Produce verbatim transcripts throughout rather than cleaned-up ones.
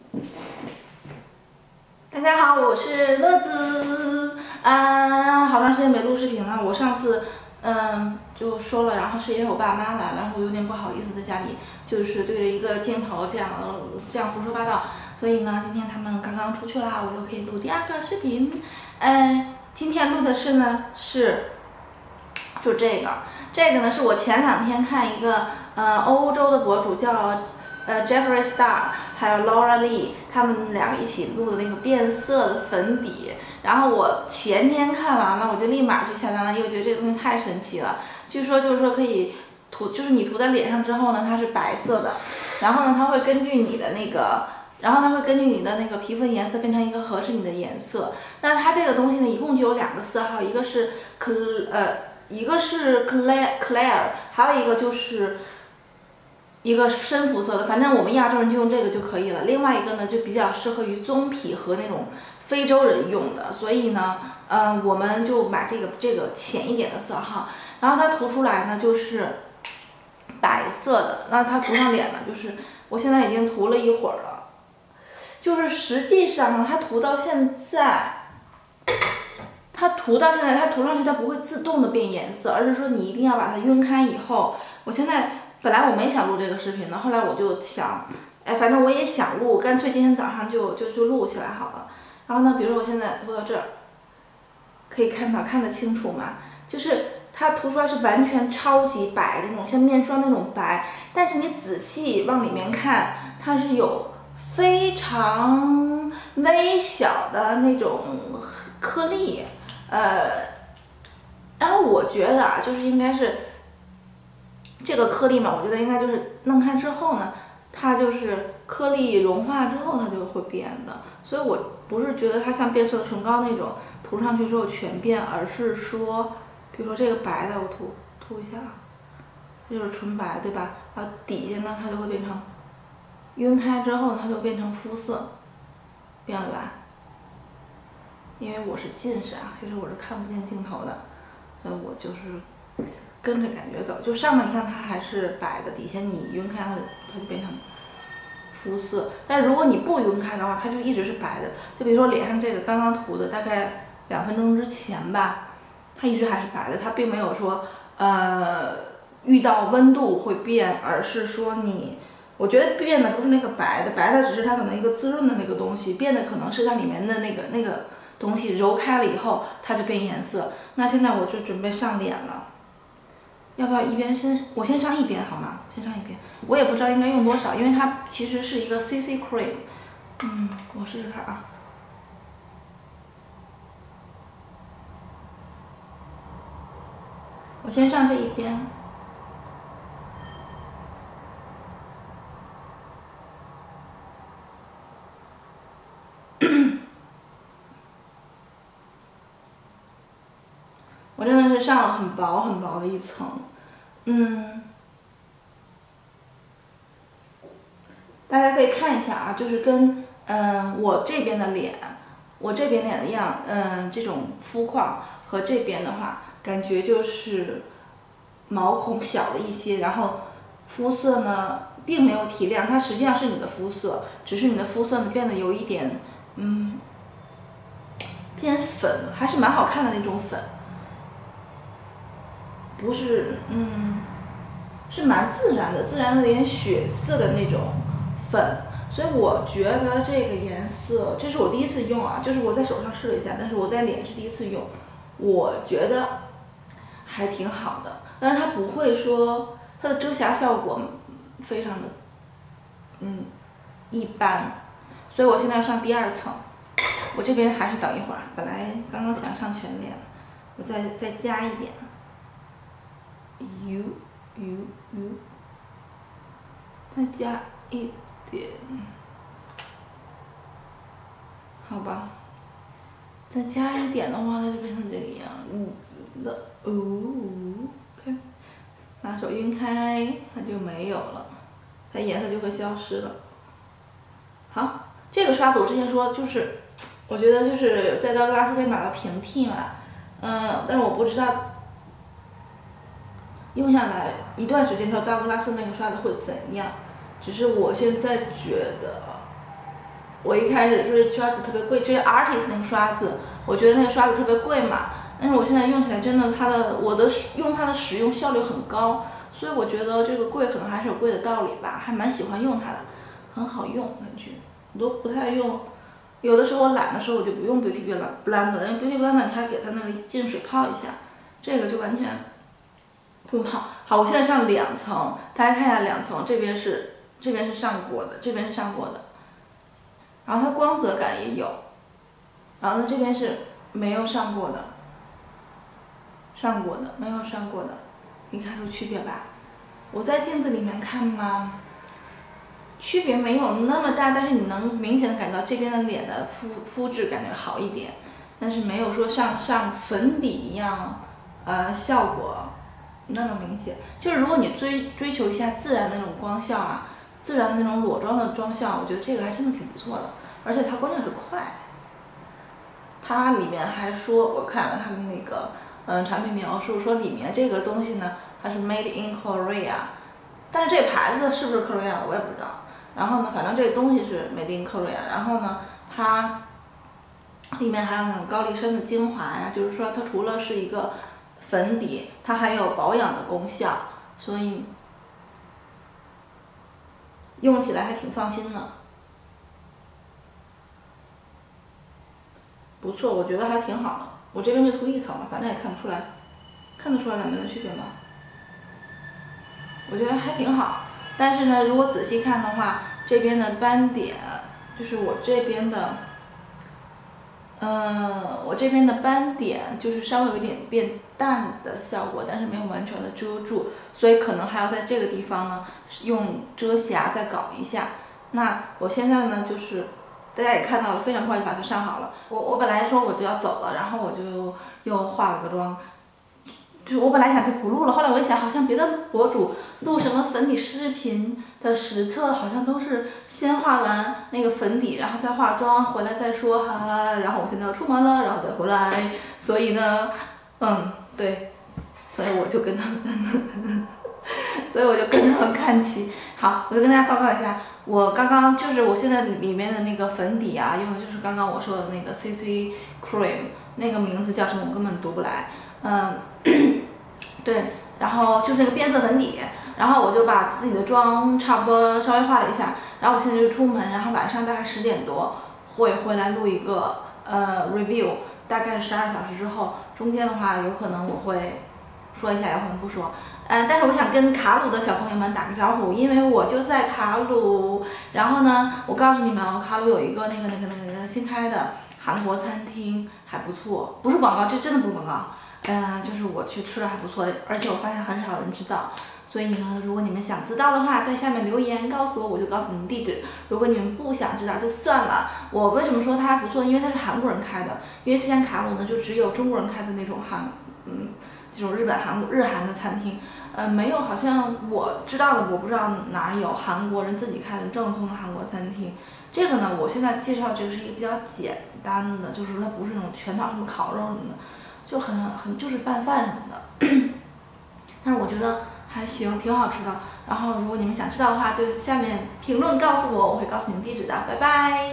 大家好，我是乐子。啊，好长时间没录视频了。我上次嗯就说了，然后是因为我爸妈来了，然后我有点不好意思在家里就是对着一个镜头这样这样胡说八道。所以呢，今天他们刚刚出去啦，我又可以录第二个视频。嗯，今天录的是呢是就这个，这个呢是我前两天看一个呃欧洲的博主叫。呃 ，Jeffree Star 还有 Laura Lee 他们两个一起录的那个变色的粉底，然后我前天看完了，我就立马去下单了，因为我觉得这个东西太神奇了。据说就是说可以涂，就是你涂在脸上之后呢，它是白色的，然后呢，它会根据你的那个，然后它会根据你的那个皮肤的颜色变成一个合适你的颜色。那它这个东西呢，一共就有两个色号，一个是 cl 呃，一个是 clear clear， 还有一个就是。一个深肤色的，反正我们亚洲人就用这个就可以了。另外一个呢，就比较适合于棕皮和那种非洲人用的，所以呢，嗯、呃，我们就买这个这个浅一点的色号。然后它涂出来呢就是白色的，然后它涂上脸呢，就是我现在已经涂了一会儿了，就是实际上它涂到现在，它涂到现在，它涂上去它不会自动的变颜色，而是说你一定要把它晕开以后，我现在。本来我没想录这个视频的，后来我就想，哎，反正我也想录，干脆今天早上就就就录起来好了。然后呢，比如说我现在涂到这儿，可以看到看得清楚吗？就是它涂出来是完全超级白的那种，像面霜那种白。但是你仔细往里面看，它是有非常微小的那种颗粒，呃，然后我觉得啊，就是应该是。这个颗粒嘛，我觉得应该就是弄开之后呢，它就是颗粒融化之后它就会变的，所以我不是觉得它像变色的唇膏那种涂上去之后全变，而是说，比如说这个白的我涂涂一下，这就是纯白对吧？然后底下呢它就会变成晕开之后它就变成肤色，变了吧？因为我是近视啊，其实我是看不见镜头的，所以我就是。跟着感觉走，就上面你看它还是白的，底下你晕开了，它就变成肤色。但是如果你不晕开的话，它就一直是白的。就比如说脸上这个刚刚涂的，大概两分钟之前吧，它一直还是白的，它并没有说呃遇到温度会变，而是说你，我觉得变的不是那个白的，白的只是它可能一个滋润的那个东西，变的可能是它里面的那个那个东西揉开了以后，它就变颜色。那现在我就准备上脸了。要不要一边先，我先上一边好吗？先上一边，我也不知道应该用多少，因为它其实是一个 C C cream。嗯，我试试看啊。我先上这一边。我真的是上了很薄很薄的一层。嗯，大家可以看一下啊，就是跟嗯我这边的脸，我这边脸的样，嗯这种肤况和这边的话，感觉就是毛孔小了一些，然后肤色呢并没有提亮，它实际上是你的肤色，只是你的肤色呢变得有一点嗯偏粉，还是蛮好看的那种粉，不是嗯。是蛮自然的，自然的有点血色的那种粉，所以我觉得这个颜色，这是我第一次用啊，就是我在手上试了一下，但是我在脸是第一次用，我觉得还挺好的，但是它不会说它的遮瑕效果非常的嗯一般，所以我现在要上第二层，我这边还是等一会儿，本来刚刚想上全脸，我再再加一点油。油油，再加一点，好吧，再加一点的话，它就变成这个样子了。哦，看，拿手晕开，它就没有了，它颜色就会消失了。好，这个刷子我之前说就是，我觉得就是在道格拉斯可以买到平替嘛，嗯，但是我不知道。用下来一段时间之后，道格拉斯那个刷子会怎样？只是我现在觉得， 我一开始说这刷子特别贵，这是 Artist 那个刷子，我觉得那个刷子特别贵嘛。但是我现在用起来真的，它的我的用它的使用效率很高，所以我觉得这个贵可能还是有贵的道理吧，还蛮喜欢用它的，很好用感觉。我都不太用，有的时候我懒的时候我就不用 Beauty Blender， 因为 Beauty Blender 你还给它那个进水泡一下，这个就完全不用泡。好，我现在上两层，大家看一下两层，这边是这边是上过的，这边是上过的，然后它光泽感也有，然后呢这边是没有上过的。上过的，没有上过的，你看出区别吧？我在镜子里面看嘛，区别没有那么大，但是你能明显的感到这边的脸的肤肤质感觉好一点，但是没有说像像粉底一样，呃，效果那么明显。就是如果你追追求一下自然的那种光效啊，自然那种裸妆的妆效，我觉得这个还真的挺不错的，而且它关键是快。它里面还说，我看了它的那个。嗯，产品描述说里面这个东西呢，它是 Made in Korea， 但是这个牌子是不是 Korea 我也不知道。然后呢，反正这个东西是 Made in Korea， 然后呢，它里面还有那种高丽参的精华呀，就是说它除了是一个粉底，它还有保养的功效，所以用起来还挺放心的。不错，我觉得还挺好的。我这边就涂一层了，反正也看不出来，看得出来两边的区别吗？我觉得还挺好，但是呢，如果仔细看的话，这边的斑点，就是我这边的，嗯，我这边的斑点就是稍微有一点变淡的效果，但是没有完全的遮住，所以可能还要在这个地方呢，用遮瑕再搞一下。那我现在呢，就是。大家也看到了，非常快就把它上好了。我我本来说我就要走了，然后我就又化了个妆。就我本来想就不录了，后来我一想，好像别的博主录什么粉底视频的实测，好像都是先化完那个粉底，然后再化妆，回来再说哈。然后我现在要出门了，然后再回来。所以呢，嗯，对，所以我就跟他们。所以我就跟他们看齐。好，我就跟大家报告一下，我刚刚就是我现在里面的那个粉底啊，用的就是刚刚我说的那个 C C Cream， 那个名字叫什么我根本读不来。嗯，对，然后就是那个变色粉底，然后我就把自己的妆差不多稍微化了一下，然后我现在就出门，然后晚上大概十点多会回来录一个呃 review， 大概是十二小时之后，中间的话有可能我会说一下，有可能不说。嗯，但是我想跟卡鲁的小朋友们打个招呼，因为我就在卡鲁。然后呢，我告诉你们哦，卡鲁有一个那个那个那个那个新开的韩国餐厅，还不错，不是广告，这真的不是广告。嗯，就是我去吃了还不错，而且我发现很少人知道。所以呢，如果你们想知道的话，在下面留言告诉我，我就告诉你们地址。如果你们不想知道就算了。我为什么说它还不错？因为它是韩国人开的，因为之前卡鲁呢就只有中国人开的那种韩，嗯，这种日本韩日韩的餐厅。呃，没有，好像我知道的，我不知道哪有韩国人自己开的正宗的韩国餐厅。这个呢，我现在介绍这个是一个比较简单的，就是它不是那种全套什么烤肉什么的，就很很就是拌饭什么的。但是我觉得还行，挺好吃的。然后如果你们想知道的话，就下面评论告诉我，我会告诉你们地址的。拜拜。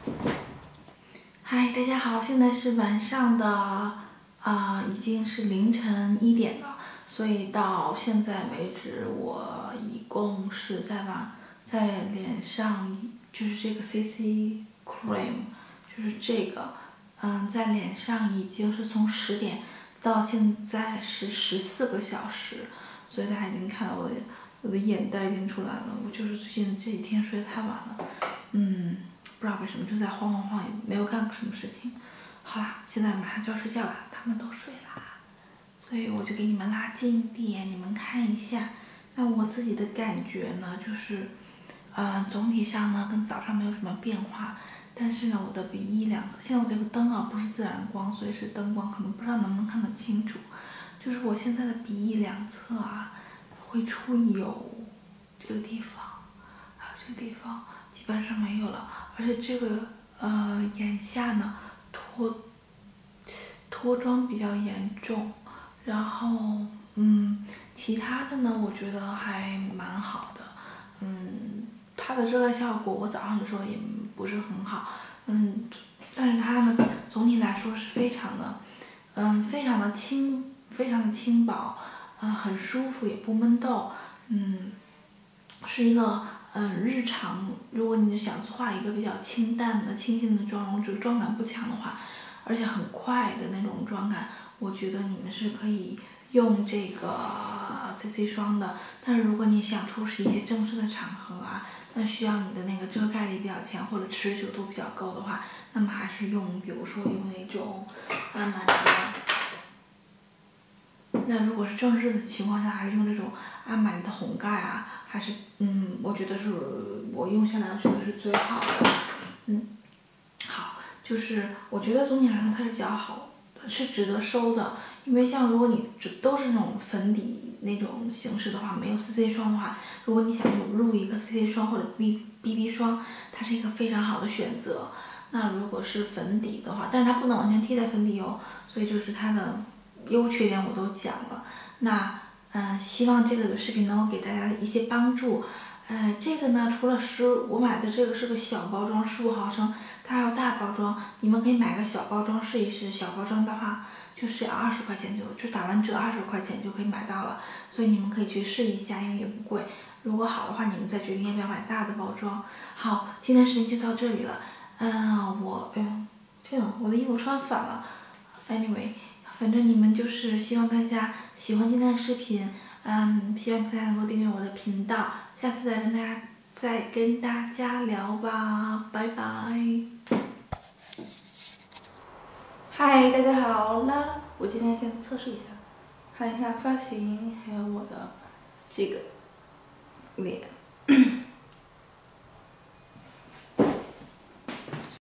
嗨，大家好，现在是晚上的啊、呃，已经是凌晨一点了。所以到现在为止，我一共是在往在脸上，就是这个 C C Cream， 就是这个，嗯，在脸上已经是从十点到现在是十四个小时，所以大家已经看到我的我的眼袋已经出来了。我就是最近这几天睡得太晚了，嗯，不知道为什么就在晃晃晃，也没有干什么事情。好啦，现在马上就要睡觉了，他们都睡了。所以我就给你们拉近一点，你们看一下。那我自己的感觉呢，就是，呃，总体上呢跟早上没有什么变化，但是呢我的鼻翼两侧，现在我这个灯啊不是自然光，所以是灯光，可能不知道能不能看得清楚。就是我现在的鼻翼两侧啊会出油，这个地方，还有这个地方基本上没有了，而且这个呃眼下呢脱脱妆比较严重。然后，嗯，其他的呢，我觉得还蛮好的，嗯， 它的遮盖效果，我早上的时候也不是很好，嗯，但是它呢，总体来说是非常的，嗯，非常的轻，非常的轻薄，嗯，很舒服，也不闷痘，嗯，是一个嗯日常，如果你想画一个比较清淡的、清新的妆容，就是妆感不强的话，而且很快的那种妆感，我觉得你们是可以用这个 C C 霜的。但是如果你想出席一些正式的场合啊，那需要你的那个遮盖力比较强或者持久度比较高的话，那么还是用，比如说用那种阿玛尼的。那如果是正式的情况下，还是用这种阿玛尼的红盖啊，还是嗯，我觉得是我用下来我觉得是最好的。嗯，好，就是我觉得总体来说它是比较好，是值得收的。因为像如果你都是那种粉底那种形式的话，没有 C C 霜的话，如果你想入一个 C C 霜或者 B B B 霜，它是一个非常好的选择。那如果是粉底的话，但是它不能完全替代粉底哦，所以就是它的优缺点我都讲了。那嗯、呃，希望这个视频能够给大家一些帮助。呃，这个呢，除了十，我买的这个是个小包装，十五毫升，它还有大包装，你们可以买个小包装试一试。小包装的话，就是要二十块钱就就打完折二十块钱就可以买到了，所以你们可以去试一下，因为也不贵。如果好的话，你们再决定要不要买大的包装。好，今天视频就到这里了。嗯，我，哎呦，这样我的衣服穿反了。Anyway， 反正你们就是希望大家喜欢今天的视频，嗯，希望大家能够订阅我的频道，下次再跟大家再跟大家聊吧，拜拜。嗨，大家好啦！我今天先测试一下，看一下发型，还有我的这个脸。